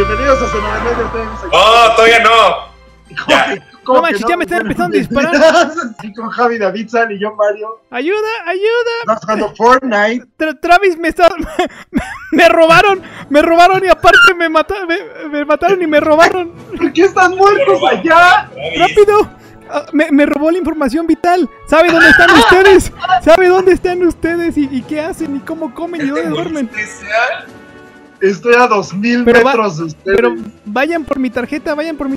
Bienvenidos a Xenoblade Times. ¡Oh, todavía no! Ya. No manches, ya me están empezando a disparar. Sí, con Javi, David, Sal y yo, Mario. ¡Ayuda, ayuda! Estamos jugando Fortnite. Travis me está... me robaron y aparte me mataron y me robaron. ¿Por qué están muertos allá? ¡Rápido! Me robó la información vital. ¿Sabe dónde están ustedes? ¿Sabe dónde están ustedes? ¿Y qué hacen? ¿Y cómo comen? ¿Y dónde duermen? Estoy a 2000 metros de ustedes. Pero vayan por mi tarjeta,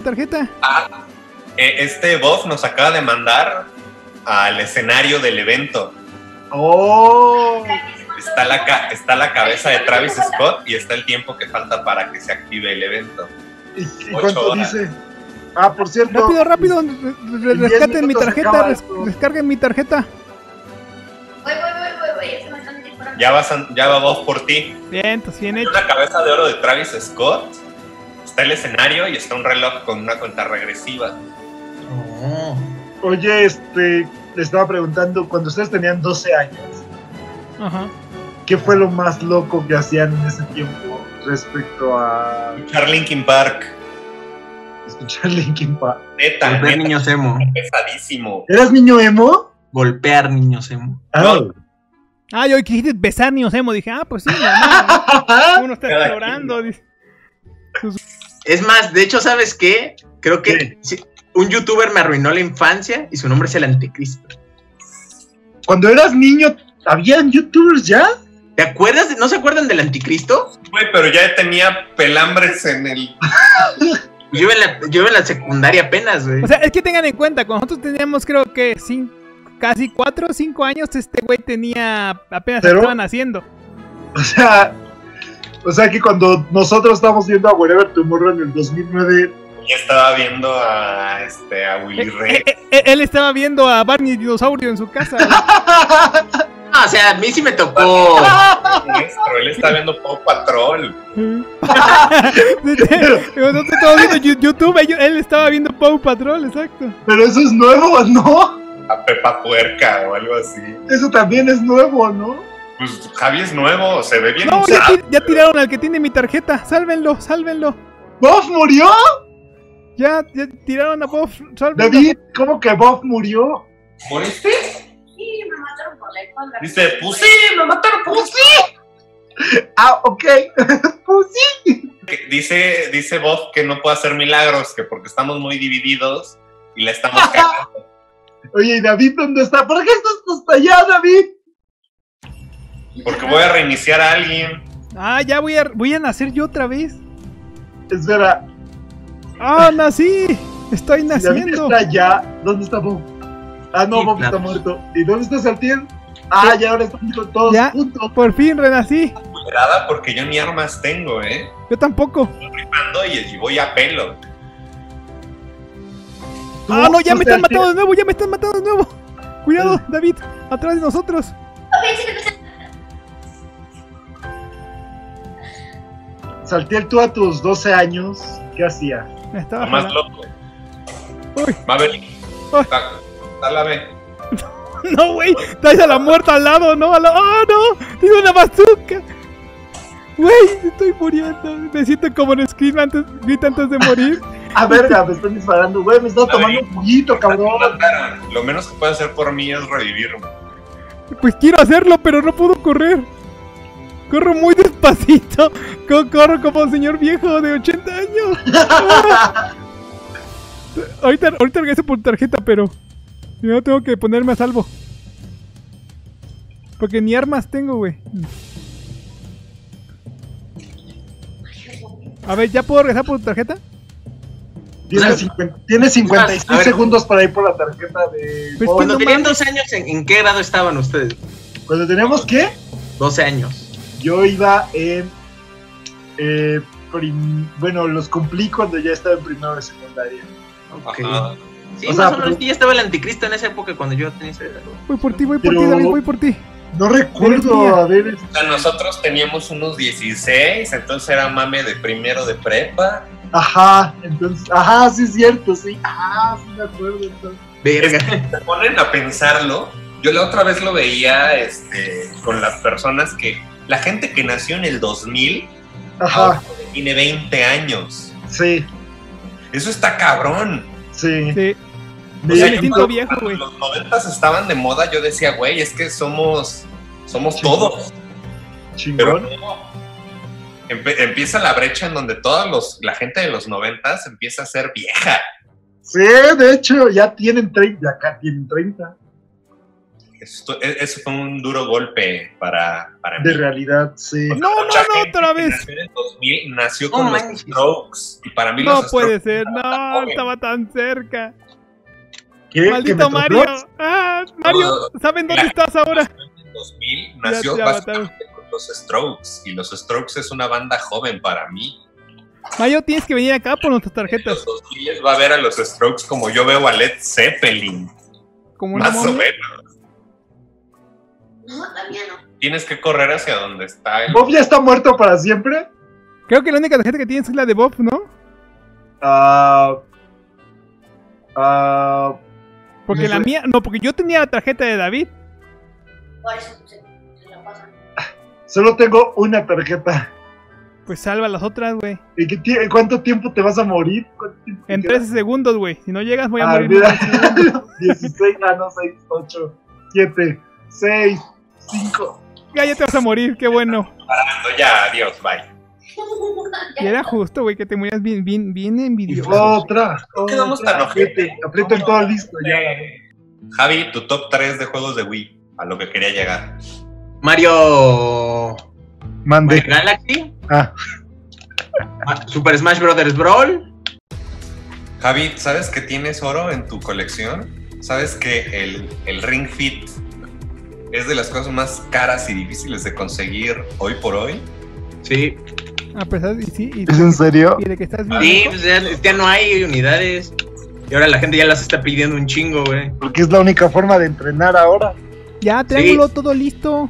Este Bob nos acaba de mandar al escenario del evento. ¡Oh! Está la cabeza de Travis Scott y está el tiempo que falta para que se active el evento. ¿Y cuánto dice? Ah, por cierto. Rápido, rescaten mi tarjeta, descarguen mi tarjeta. Voy, se me están disparando. Ya va Bob por ti. Bien hecho. Una cabeza de oro de Travis Scott. Está el escenario y está un reloj con una cuenta regresiva. Oh. Oye, le estaba preguntando, cuando ustedes tenían 12 años, Ajá. ¿qué fue lo más loco que hacían en ese tiempo respecto a Escuchar Linkin Park. escuchar Linkin Park? Neta, Golpear niños emo. pesadísimo. ¿Eras niño emo? Golpear niños emo. No. Yo quise besar niños emo. Dije, pues sí, normal. Uno está Cada explorando. Dice. Es más, de hecho, ¿sabes qué? Creo que sí, un youtuber me arruinó la infancia y su nombre es el Anticristo. Cuando eras niño, ¿habían youtubers ya? ¿Te acuerdas? ¿No se acuerdan del Anticristo? Güey, pero ya tenía pelambres en el... Yo iba en la secundaria apenas, güey. O sea, es que tengan en cuenta, cuando nosotros teníamos creo que casi 4 o 5 años, este güey tenía apenas ¿Pero? estaban haciendo. O sea que cuando nosotros estábamos viendo a Wherever Tomorrow en el 2009... Ya estaba viendo a Willy Ray. Él estaba viendo a Barney Dinosaurio en su casa. No, o sea, a mí sí me tocó. Él está viendo Paw Patrol. Nosotros estábamos viendo YouTube, él estaba viendo Paw Patrol, exacto. Pero eso es nuevo, ¿no? A Pepa Puerca o algo así. Eso también es nuevo, ¿no? Pues Javi es nuevo, se ve bien. No, usado. ya tiraron al que tiene mi tarjeta. Sálvenlo. ¿Bob murió? Ya tiraron a Bob. Sálvenlo. David, ¿cómo que Bob murió? ¿Moriste? Sí, me mataron por la espalda. Dice, pues sí, me mataron, pues sí. Ok. Pues sí. Dice Bob que no puede hacer milagros, que porque estamos muy divididos y le estamos cagando. Oye, ¿y David dónde está? ¿Por qué estás hasta allá, David? Porque voy a reiniciar a alguien. Ya voy a nacer yo otra vez. Espera. Nací. Estoy Si David naciendo. está allá, ¿dónde está Bob? No, Sí, Bob claro. está muerto. ¿Y dónde está Saltiel? Ya ahora están todos Ya, juntos. por fin renací. Cuidada porque yo ni armas tengo, Yo tampoco. Estoy rifando y voy a pelo. No, ya me están Saltiel. matando de nuevo. Cuidado, David, atrás de nosotros. Saltiel, tú a tus 12 años, ¿qué hacías? Me estaba Lo más jalando. loco. Uy. Mabel, Ay. dálame. No, güey, traes a la muerta al lado, ¿no? No, tiene una bazooka. Güey, estoy muriendo. Me siento como en Scream grita antes de morir. Verga, me están disparando, güey, me estás tomando un juguito, cabrón. Lo menos que puede hacer por mí es revivirme. Pues quiero hacerlo, pero no puedo correr. Corro muy despacito. Corro como un señor viejo de 80 años. Ahorita regreso por tarjeta, pero primero tengo que ponerme a salvo. Porque ni armas tengo, güey. A ver, ¿ya puedo regresar por tarjeta? Tienes 56 A ver. segundos para ir por la tarjeta de... Pues, Bob. Cuando no tenían mames. 12 años, ¿en qué grado estaban ustedes? Cuando teníamos, ¿qué? 12 años. Yo iba en... bueno, los cumplí cuando ya estaba en primero de secundaria. Ok. Ajá. Sí, O más sea, o menos, ya estaba el Anticristo en esa época cuando yo tenía esa edad. Voy por ti, Pero- David, voy por ti. No Eres recuerdo mía. haber... O sea, nosotros teníamos unos 16, entonces era mame de primero de prepa. Ajá, entonces... sí es cierto, sí. Sí me acuerdo entonces. Verga. Se ponen a pensarlo. Yo la otra vez lo veía con las personas la gente que nació en el 2000, Ajá. tiene 20 años. Sí, Eso está cabrón. sí. Sí. O Ya sea, me yo siento cuando viejo, güey. los 90s estaban de moda, yo decía, güey, es que somos todos. Pero Chingón. no. Empieza la brecha en donde la gente de los 90s empieza a ser vieja. Sí, de hecho, ya tienen 30, acá tienen 30. Eso fue un duro golpe para De mí. realidad, sí. No, Mucha gente otra que vez. nació en el 2000 nació No con los manches. Strokes. Y para mí No los puede Strokes ser, estaban no, joven. estaba tan cerca. ¿Qué? ¿Que Maldito me Mario. tocó? Ah, Mario, ¿saben dónde estás ahora? En el 2000 nació Ya mataron. básicamente con los Strokes. Y los Strokes es una banda joven para mí. Mario, tienes que venir acá por nuestras En tarjetas. los 2000 va a ver a los Strokes como yo veo a Led Zeppelin. Como una Más o momia. menos. No, también no. Tienes que correr hacia donde está el... ¿Bob ya está muerto para siempre? Creo que la única tarjeta que tienes es la de Bob, ¿no? Porque No la sé. mía, no, porque yo tenía la tarjeta de David. Por eso se la pasan. Solo tengo una tarjeta. Pues salva las otras, güey. ¿Y cuánto tiempo te vas a morir? ¿Cuánto tiempo te En queda? 13 segundos, güey. Si no llegas, voy a Ah, morir. mira. 16, 6, 8, 7, 6, 5. Ya te vas a morir, qué bueno. Ya, adiós, bye. Y era justo, güey, que te murieras bien Y envidioso. otra. quedamos tan ojete? Aprieten todo listo ya. Javi, tu top 3 de juegos de Wii, a lo que quería llegar. Mario Mande. Galaxy, Ah, Super Smash Bros. Brawl. Javi, ¿sabes que tienes oro en tu colección? ¿Sabes que el Ring Fit es de las cosas más caras y difíciles de conseguir hoy por hoy? Sí, A pesar de, sí, ¿es en serio? y de que estás bien. sí, pues ya no hay unidades. Y ahora la gente ya las está pidiendo un chingo, güey. Porque es la única forma de entrenar ahora. Ya, triángulo, todo listo.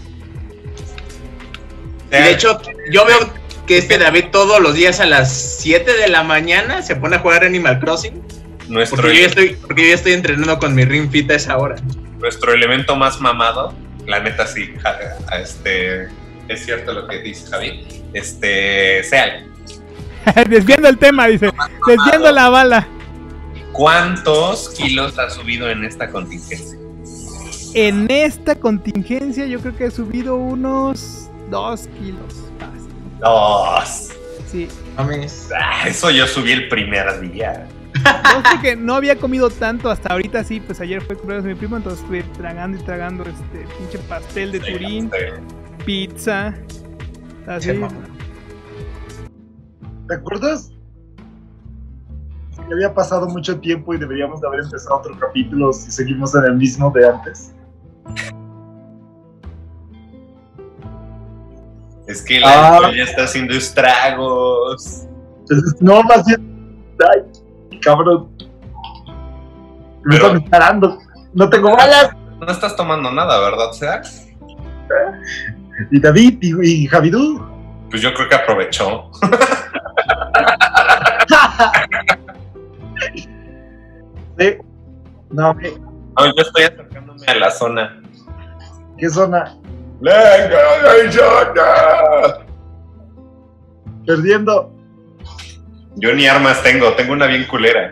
Y de hecho, yo veo que David todos los días a las 7 de la mañana se pone a jugar Animal Crossing. Nuestro, Porque yo ya estoy entrenando con mi Ring Fit a esa hora. nuestro elemento más mamado, la neta sí, es cierto lo que dice Javi, Seal. Desviando el tema, dice. Desviando la bala. ¿Cuántos kilos has subido en esta contingencia? En esta contingencia yo creo que he subido unos 2 kilos. Fácil. 2. Sí. Mames. Eso yo subí el primer día. No, porque no había comido tanto hasta ahorita, sí, pues ayer fue cumpleaños de mi primo, entonces estuve tragando y tragando pinche pastel de Turín, pizza, así. Sí, ¿Te acuerdas? Que había pasado mucho tiempo y deberíamos de haber empezado otro capítulo si seguimos en el mismo de antes. Es que el alcohol ya está haciendo estragos. Entonces, no, más bien. Ay, cabrón. Me Pero- están disparando. No tengo balas. No estás tomando nada, ¿verdad, Sea? Y David y Javidú. Pues yo creo que aprovechó. Sí. No, No, yo estoy acercándome a la zona. ¿qué zona? ¡La zona! Perdiendo. Yo ni armas tengo una bien culera.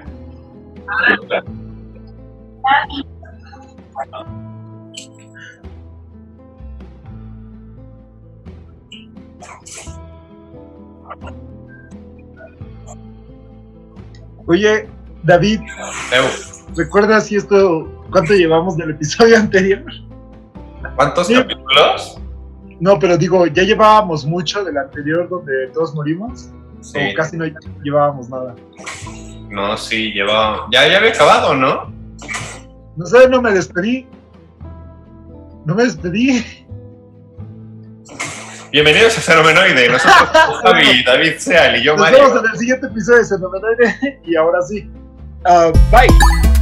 Oye, David, Eu, ¿recuerdas si cuánto llevamos del episodio anterior? ¿cuántos Sí. capítulos? No, pero digo, ya llevábamos mucho del anterior donde todos morimos. Sí. O casi no llevábamos nada. No, sí, lleva. Ya había acabado, ¿no? No sé, no me despedí. No me despedí. Bienvenidos a Fenomenoide. Nosotros somos Javi, David Seal y yo, Nos Mario. vemos en el siguiente episodio de Fenomenoide. Y ahora sí. Bye.